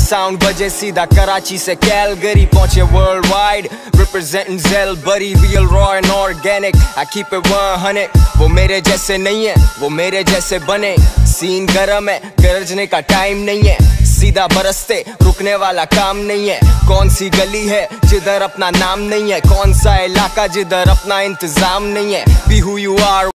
sound बजे सीधा कराची से कैलगरी पहुंचे वर्ल्ड वाइड रिप्रेजेंटिंग जेल बरी real raw and organic I keep it 100 वो मेरे जैसे नहीं है वो मेरे जैसे बने सीन गरम है गरजने का टाइम नहीं है सीधा बरसते रुकने वाला काम नहीं है कौन सी गली है जिधर अपना नाम नहीं है कौन सा इलाका जिधर अपना इंतजाम नहीं है बी हू यू आर